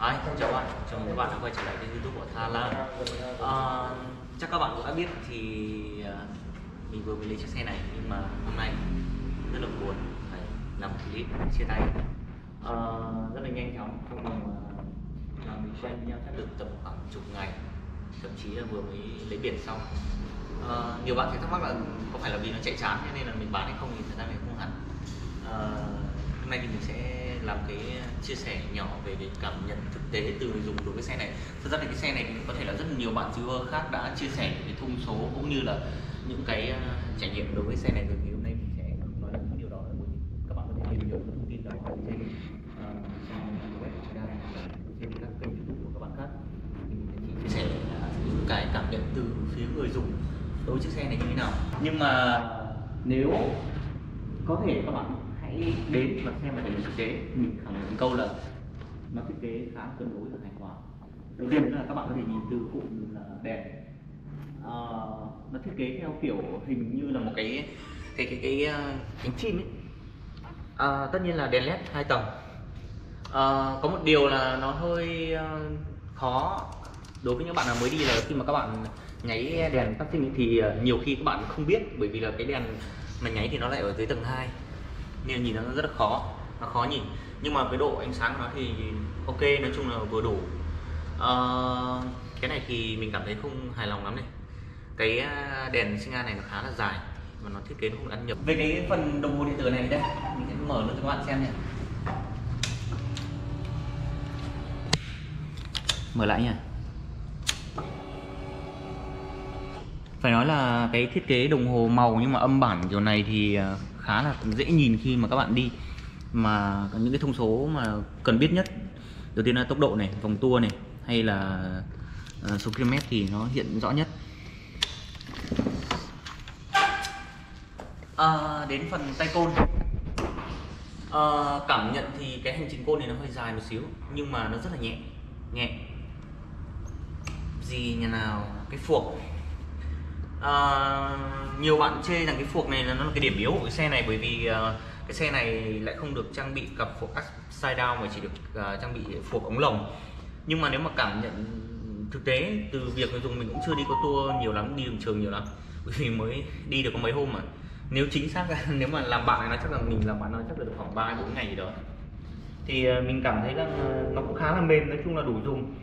Hi, xin chào bạn, chào mừng các bạn đã quay trở lại kênh YouTube của Tha Lan. Chắc các bạn cũng đã biết thì mình vừa mới lấy chiếc xe này, nhưng mà hôm nay rất là buồn phải làm một clip chia tay. Rất là nhanh chóng, trong vòng mà mình quen với nhau chắc được tầm khoảng chục ngày, thậm chí là vừa mới lấy biển xong. Nhiều bạn sẽ thắc mắc là có phải là vì nó chạy chán nên là mình bán hay không, thì thật ra mình không hẳn. Hôm nay thì mình sẽ làm cái chia sẻ nhỏ về cái cảm nhận thực tế từ người dùng đối với xe này. Thật ra thì cái xe này thì có thể là rất là nhiều bạn reviewer khác đã chia sẻ cái thông số cũng như là những cái trải nghiệm đối với xe này rồi, thì hôm nay mình sẽ nói là những điều đó bởi vì các bạn có thể tìm hiểu các thông tin đó trên trang web của Tha Lan, trên các kênh YouTube của các bạn khác. Thì mình sẽ chia sẻ những cái cảm nhận từ phía người dùng đối với chiếc xe này như thế nào. Nhưng mà nếu có thể các bạn hãy đến và xem lại thực tế, mình khẳng định câu là nó thiết kế khá tương đối là hài hòa. Đầu tiên là các bạn có thể nhìn từ cụm là đèn, nó thiết kế theo kiểu hình như là một cái cánh chim ấy. Tất nhiên là đèn led 2 tầng. Có một điều là nó hơi khó đối với những bạn nào mới đi, là khi mà các bạn nháy đèn phát sinh thì nhiều khi các bạn không biết, bởi vì là cái đèn mà nháy thì nó lại ở dưới tầng 2 nên nhìn nó rất là khó nhìn. Nhưng mà cái độ ánh sáng của nó thì ok, nói chung là vừa đủ. Cái này thì mình cảm thấy không hài lòng lắm này. Cái đèn sinh nhan này nó khá là dài và nó thiết kế nó không gắn nhập. Về cái phần đồng hồ điện tử này đây, mình sẽ mở lên cho các bạn xem nhé. Mở lại nha. Phải nói là cái thiết kế đồng hồ màu nhưng mà âm bản kiểu này thì khá là dễ nhìn khi mà các bạn đi. Mà những cái thông số mà cần biết nhất, đầu tiên là tốc độ này, vòng tua này, hay là số km thì nó hiện rõ nhất. Đến phần tay côn, cảm nhận thì cái hành trình côn này nó hơi dài một xíu, nhưng mà nó rất là nhẹ. Gì nhà nào cái phuộc, nhiều bạn chê rằng cái phuộc này là nó là cái điểm yếu của cái xe này, bởi vì cái xe này lại không được trang bị cặp phuộc upside down mà chỉ được trang bị phuộc ống lồng. Nhưng mà nếu mà cảm nhận thực tế từ việc người dùng, mình cũng chưa đi có tour nhiều lắm, đi đường trường nhiều lắm, bởi vì mới đi được có mấy hôm mà. Nếu chính xác ra, nếu mà làm bạn này nói chắc là mình làm bạn nói chắc là được khoảng 3-4 ngày gì đó, thì mình cảm thấy là nó cũng khá là mềm, nói chung là đủ dùng.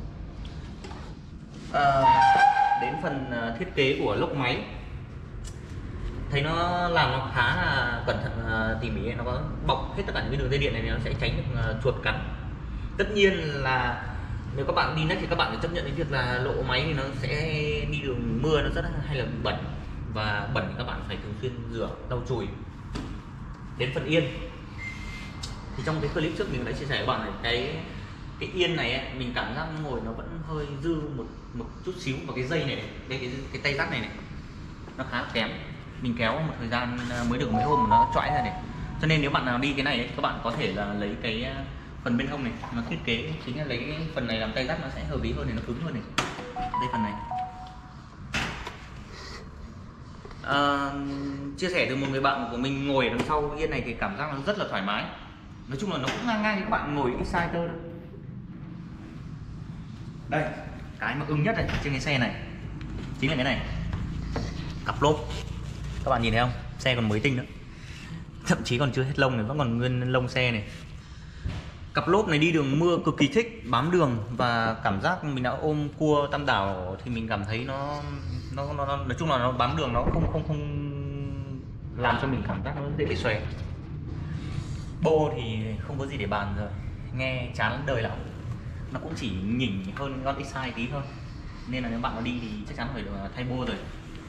Đến phần thiết kế của lốc máy, thấy nó làm nó khá là cẩn thận, tỉ mỉ. Nó có bọc hết tất cả những cái đường dây điện này, nó sẽ tránh được chuột cắn. Tất nhiên là nếu các bạn đi nách thì các bạn phải chấp nhận cái việc là lỗ máy thì nó sẽ đi đường mưa, nó rất hay là bẩn, và bẩn thì các bạn phải thường xuyên rửa lau chùi. Đến phần yên thì trong cái clip trước mình đã chia sẻ với bạn này, cái yên này ấy, mình cảm giác ngồi nó vẫn hơi dư một chút xíu, và cái dây này, cái tay dắt này nó khá kém. Mình kéo một thời gian mới được mấy hôm mà nó choãi ra này. Cho nên nếu bạn nào đi cái này ấy, các bạn có thể là lấy cái phần bên hông này, nó thiết kế chính là lấy cái phần này làm tay dắt, nó sẽ hợp lý hơn này, nó cứng hơn này. Đây phần này. Chia sẻ từ một người bạn của mình ngồi ở đằng sau yên này thì cảm giác nó rất là thoải mái. Nói chung là nó cũng ngang như các bạn ngồi Exciter thôi. Đây, cái mà ưng nhất này trên cái xe này chính là cái này, cặp lốp. Các bạn nhìn thấy không? Xe còn mới tinh nữa, thậm chí còn chưa hết lông này, vẫn còn nguyên lông xe này. Cặp lốp này đi đường mưa cực kỳ thích, bám đường, và cảm giác mình đã ôm cua Tam Đảo thì mình cảm thấy nó nói chung là nó bám đường, nó không làm cho mình cảm giác nó dễ bị xòe. Bô thì không có gì để bàn rồi, nghe chán đời lắm. Nó cũng chỉ nhỉnh hơn con X2 tí thôi, nên là nếu bạn nó đi thì chắc chắn phải được thay bô rồi.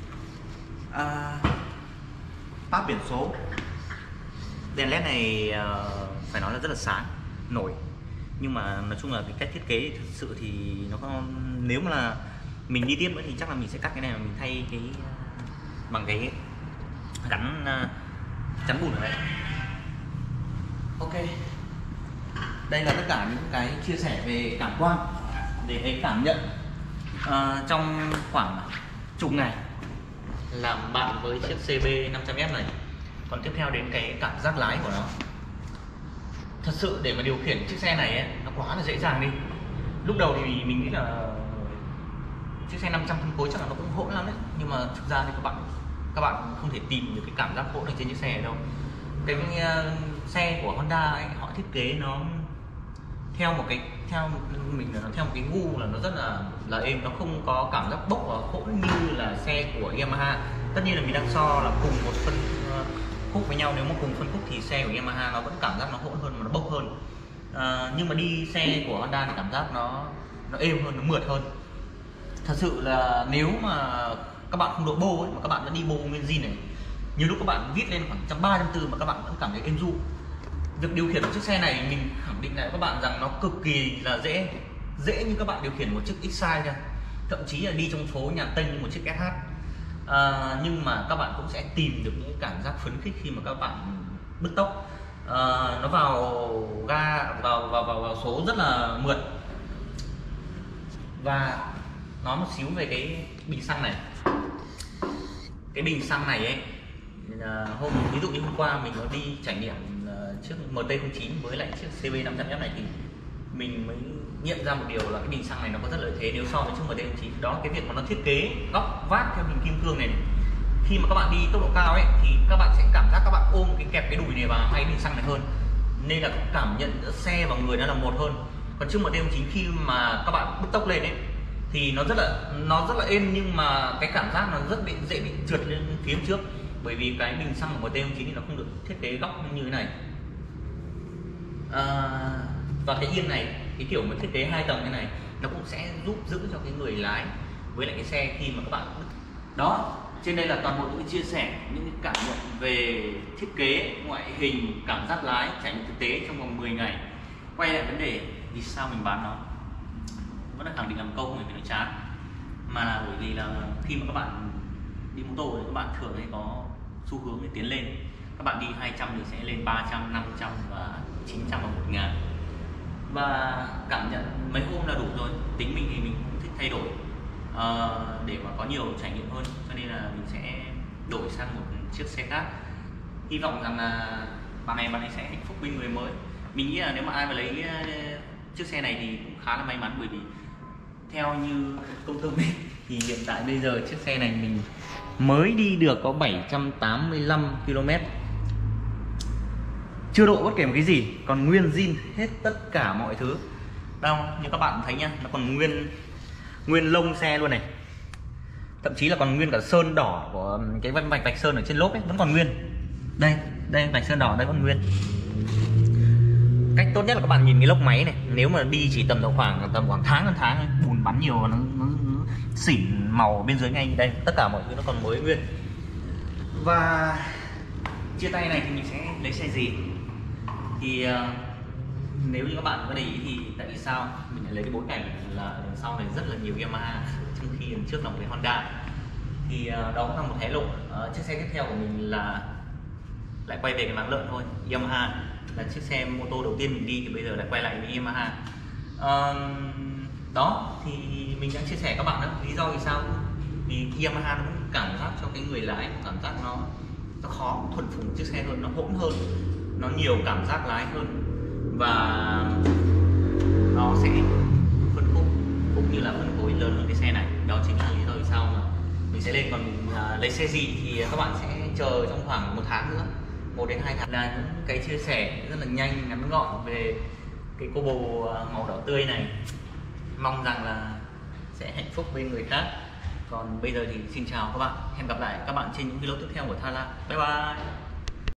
Páp biển số, đèn led này phải nói là rất là sáng, nổi. Nhưng mà nói chung là cái cách thiết kế thực sự thì nó có, nếu mà là mình đi tiếp nữa thì chắc là mình sẽ cắt cái này và mình thay cái bằng cái gắn chắn bùn ở đây. Ok, đây là tất cả những cái chia sẻ về cảm quan, về cái cảm nhận trong khoảng chục ngày làm bạn với chiếc CB 500S này. Còn tiếp theo đến cái cảm giác lái của nó. Thật sự để mà điều khiển chiếc xe này ấy, nó quá là dễ dàng đi. Lúc đầu thì mình nghĩ là chiếc xe 500 phân khối chắc là nó cũng hỗn lắm đấy, nhưng mà thực ra thì các bạn không thể tìm được cái cảm giác hỗn ở trên chiếc xe này đâu. Cái xe của Honda ấy, họ thiết kế nó theo một cái gu là nó rất là êm, nó không có cảm giác bốc và hỗn như là xe của Yamaha. Tất nhiên là mình đang so là cùng một phân khúc với nhau, nếu mà cùng phân khúc thì xe của Yamaha nó vẫn cảm giác nó hỗn hơn mà nó bốc hơn. Nhưng mà đi xe của Honda thì cảm giác nó êm hơn, nó mượt hơn. Thật sự là nếu mà các bạn không đội bô ấy, mà các bạn vẫn đi bô nguyên zin này, nhiều lúc các bạn viết lên khoảng 130, 140 mà các bạn vẫn cảm thấy êm ru. Việc điều khiển một chiếc xe này mình khẳng định lại các bạn rằng nó cực kỳ là dễ như các bạn điều khiển một chiếc Excite nha, thậm chí là đi trong phố nhà Tây như một chiếc SH. Nhưng mà các bạn cũng sẽ tìm được những cảm giác phấn khích khi mà các bạn bứt tốc. Nó vào ga vào số rất là mượt. Và nói một xíu về cái bình xăng này. Cái bình xăng này ấy, ví dụ như hôm qua mình có đi trải nghiệm chiếc MT-09 với lại chiếc CB500F này thì mình mới nhận ra một điều là cái bình xăng này nó có rất lợi thế nếu so với chiếc MT-09. Đó là cái việc mà nó thiết kế góc vát theo hình kim cương này. Khi mà các bạn đi tốc độ cao ấy thì các bạn sẽ cảm giác các bạn ôm kẹp cái đùi này vào hay bình xăng này hơn, nên là cảm nhận giữa xe và người nó là một hơn. Còn chiếc MT-09 khi mà các bạn bứt tốc lên ấy thì nó rất là êm, nhưng mà cái cảm giác nó rất dễ bị trượt lên phía trước, bởi vì cái bình xăng của MT-09 thì nó không được thiết kế góc như thế này. Và cái yên này, cái kiểu mà thiết kế 2 tầng như này, nó cũng sẽ giúp giữ cho cái người lái với lại cái xe khi mà các bạn đó. Trên đây là toàn bộ những chia sẻ những cảm nhận về thiết kế, ngoại hình, cảm giác lái, trải nghiệm thực tế trong vòng 10 ngày. Quay lại vấn đề vì sao mình bán nó, vẫn là khẳng định làm câu không phải vì nó chán, mà là bởi vì là khi mà các bạn đi mô tô thì các bạn thường hay có xu hướng để tiến lên. Các bạn đi 200 thì sẽ lên 300, 500 và 900 và 1000. Và cảm nhận mấy hôm là đủ rồi. Tính mình thì mình cũng thích thay đổi để mà có nhiều trải nghiệm hơn, cho nên là mình sẽ đổi sang một chiếc xe khác. Hy vọng rằng là bạn ấy sẽ hạnh phúc bên người mới. Mình nghĩ là nếu mà ai mà lấy chiếc xe này thì cũng khá là may mắn, bởi vì theo như công thức thì hiện tại bây giờ chiếc xe này mình mới đi được có 785 km, chưa độ bất kể một cái gì, còn nguyên zin hết tất cả mọi thứ. Đâu như các bạn thấy nhá, nó còn nguyên lông xe luôn này, thậm chí là còn nguyên cả sơn đỏ của cái vạch sơn ở trên lốp ấy vẫn còn nguyên. Đây vạch sơn đỏ đây vẫn nguyên. Cách tốt nhất là các bạn nhìn cái lốc máy này, nếu mà đi chỉ tầm khoảng tháng ấy, bùn bắn nhiều nó xỉn màu bên dưới ngay đây, tất cả mọi thứ nó còn mới nguyên. Và chia tay này thì mình sẽ lấy xe gì thì nếu như các bạn có để ý thì tại vì sao mình lại lấy cái bối cảnh là đằng sau này rất là nhiều Yamaha, trong khi đằng trước là một cái Honda. Thì đó cũng là một thái lộ. Chiếc xe tiếp theo của mình là lại quay về cái máng lợn thôi. Yamaha là chiếc xe mô tô đầu tiên mình đi thì bây giờ lại quay lại với Yamaha. Đó thì mình đang chia sẻ các bạn đó, lý do vì sao vì Yamaha nó cũng cảm giác cho cái người lái cảm giác nó khó thuần phục chiếc xe hơn, nó hỗn hơn, nó nhiều cảm giác lái hơn, và nó sẽ phân khúc cũng như là phân phối lớn hơn cái xe này. Đó chính là lý do vì sao mà mình sẽ lên. Còn mình lấy xe gì thì các bạn sẽ chờ trong khoảng 1 tháng nữa, 1 đến 2 tháng, là những cái chia sẻ rất là nhanh ngắn gọn về cái combo màu đỏ tươi này. Mong rằng là sẽ hạnh phúc bên người khác. Còn bây giờ thì xin chào các bạn, hẹn gặp lại các bạn trên những video tiếp theo của Thala. Bye bye.